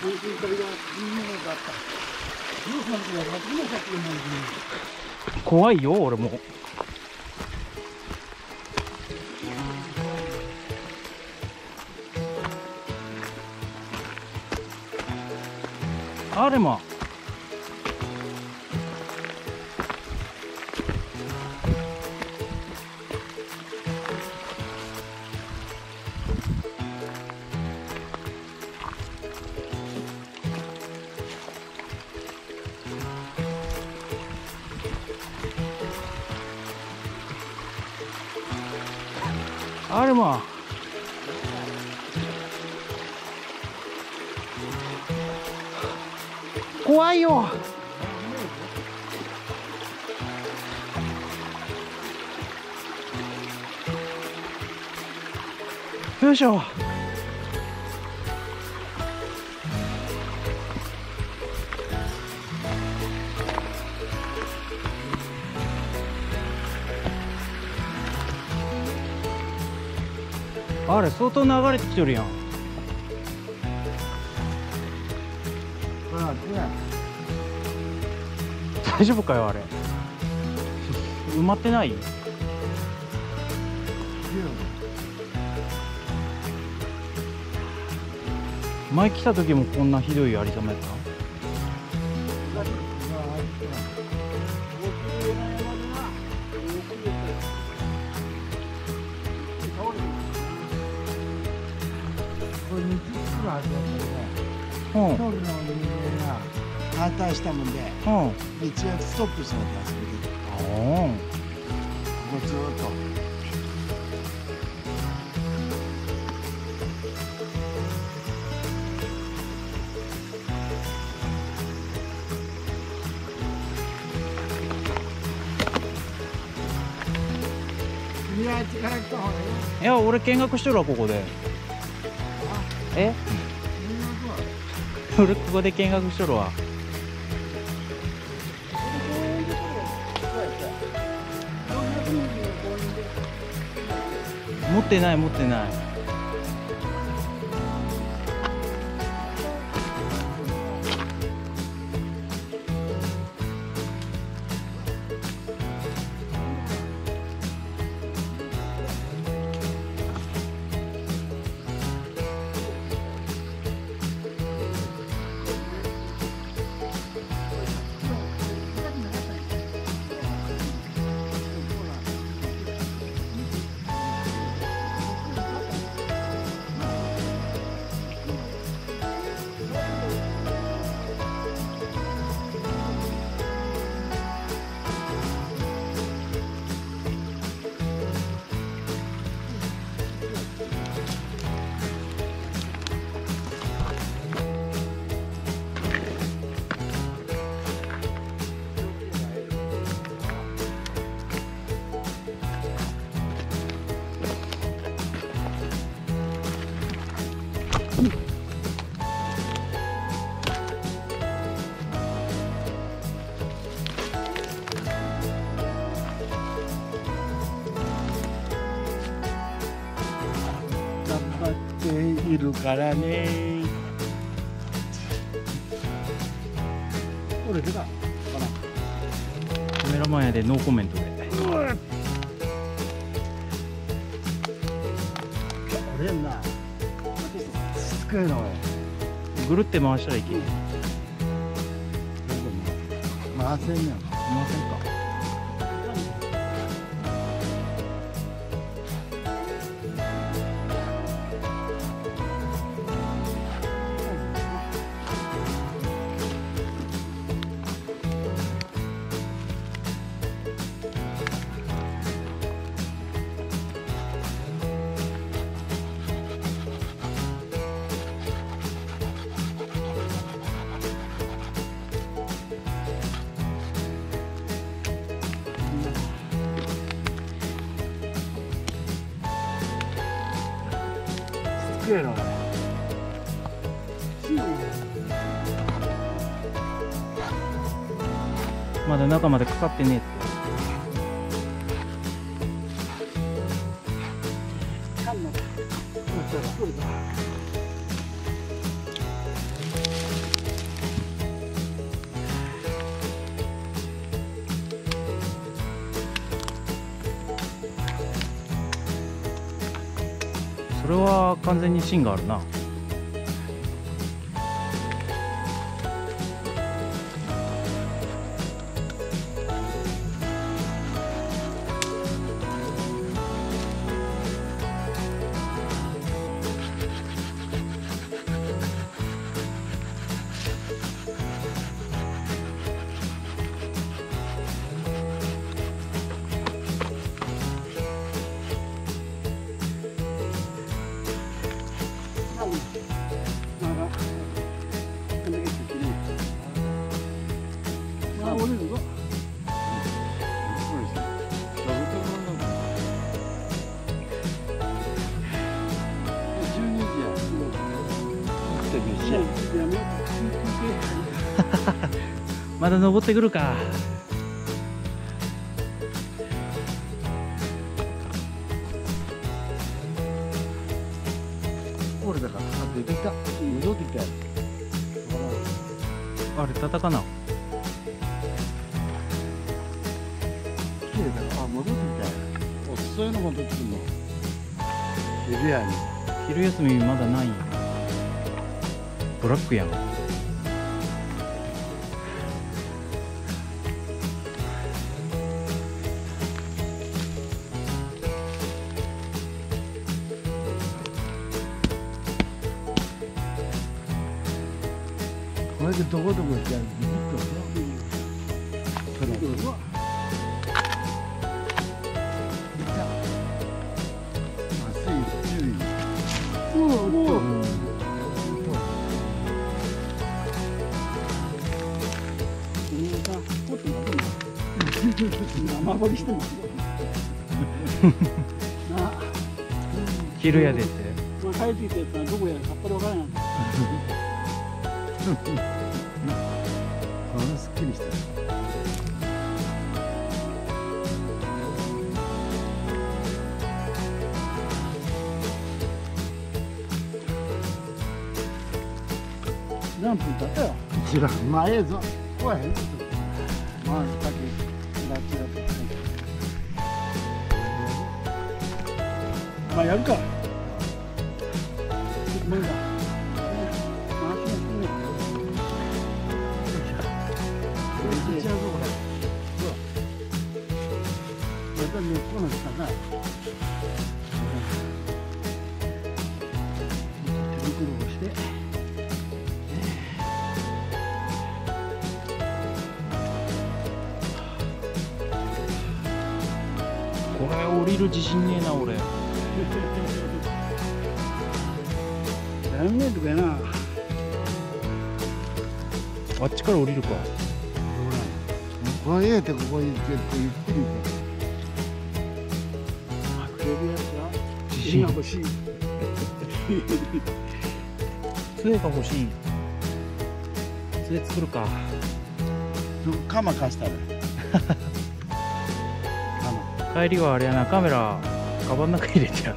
怖いよ俺も。あれもあれも怖いよ。よいしょ。あれ相当流れてきてるやん。大丈夫かよあれ。埋まってない？前来た時もこんなひどいありさまやった？ 総理の人間が反対したもんで、道がストップしたんです。ここずっと。 いや俺見学しとるわここで。え？俺ここで見学しとるわ。持ってない持ってない。 いるからね。これ出たかな。 カメラマンやでノーコメントで。 これな。すくいの。 ぐるって回したらいける。 回せんねん。 いませんか。まだ中まで腐ってねえって。 れは完全に芯があるな。まだ登ってくるか。 これだから出てきた。戻ってきた。 あれ叩かな。 綺麗だから。あ、戻ってきたよ。お、そういうの戻ってくるの。エリアに。 昼休みまだない。ブラックやん。 これでどこどこ行ってやる。ビビッと。それ。いった。まっすぐ注意。生掘りしてます。 昼やでって。 まあ、帰ってきて、どこやらさっぱりわからない。これすっきりしてる。何分経ったよ。知らん。まあ、ええぞ。怖いへん。まあ、先、ラッチラッチ。まあ、やるか。無理だ。 これ降りる自信ねえな俺。 何メートルやな。 あっちから降りるか。 この家ってここに結構ゆっくり行く。くれるやつは自信が欲しい。 杖が欲しい。杖作るか。 鎌貸したら。 帰りはあれやな、カメラカバンの中入れてやる。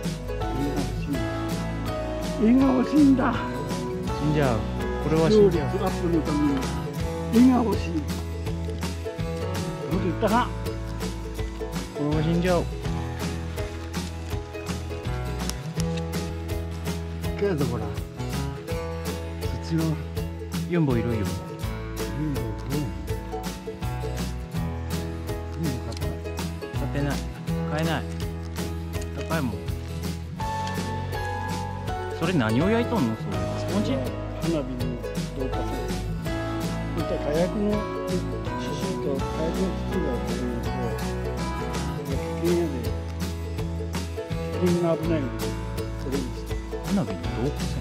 絵が欲しいんだ。 死んじゃう。これは死んじゃう。 アップのために絵が欲しい。こと言ったか。 これは死んじゃう。 けどほら、土のユンボいるよ。 ユンボ買ってない。買えない。高いもん。それ何を焼いとんの？それスポンジ？ 花火の導火線。こういった火薬の刺繍と火薬の筒があるんだけど、危険やで。危険が危ないので、それにして。 花火の導火線。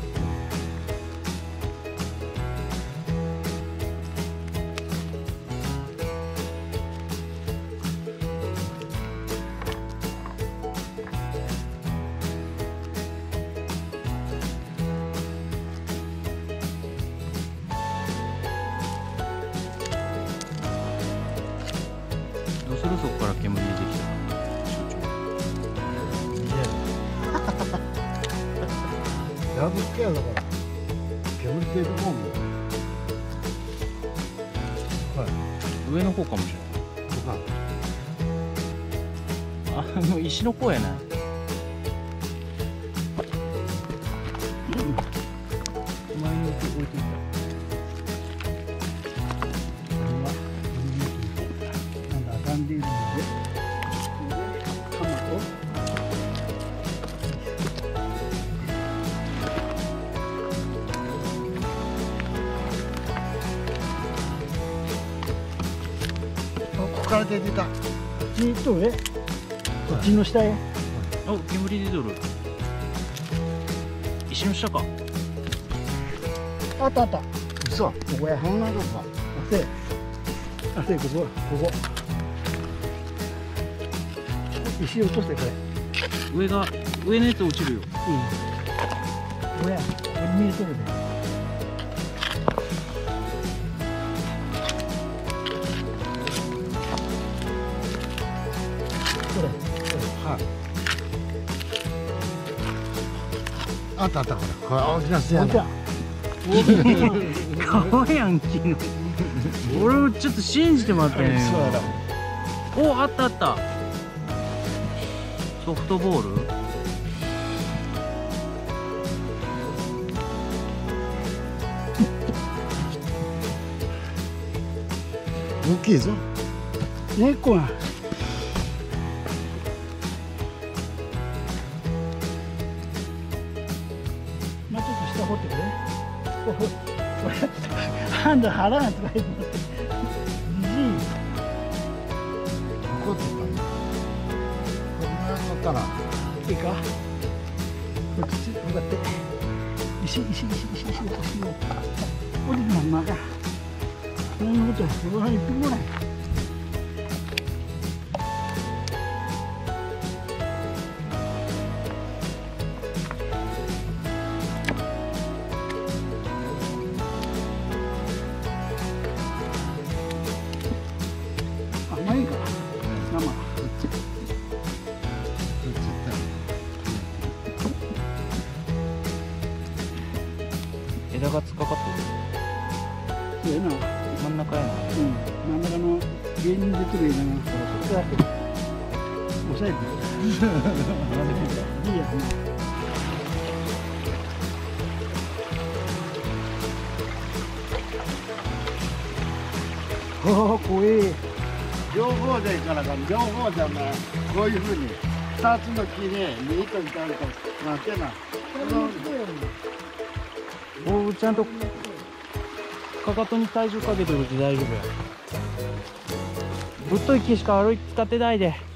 どうするそこから煙出てきたら。 ラブスケアだから煙出るもんも。はい。 上の方かもしれない。石の甲やない。 られて出た。 こっちと上、こっちの下へ。 お、煙出とる。石の下か。 あったあった。こ嘘。 こや。 こんなとこか。 あせ、ここ、ここ。石落としてこれ。 上のやつ落ちるよ。 これや。これ見えとるで。これ。 はい。あったあったこれ。これ大きな巣やな。 顔やん昨日。俺もちょっと信じてもらったね。 そうやろ。 お、あったあった。ソフトボール。 大きいぞ。 猫が。まあちょっと下掘ってくれ。これハンド腹がつかへんの。じじい。 怒ってたね。こんなやつだったら。 いいか。こっち向かって。石を。降りるまんまか。こんなことは、この辺一匹もない。甘いか。生。 枝が突っかかってそうやな。 る。真ん中やな。 真ん中の芸人出てる枝がそこだけ押さえていいやな。ああ、怖え。 両方でいかなかん。両方でね、こういうふうに2つの木に2糸みたいなとなってな。 お、ちゃんとかかとに体重かけてると大丈夫や。ぶっとい木しか歩き使ってないで。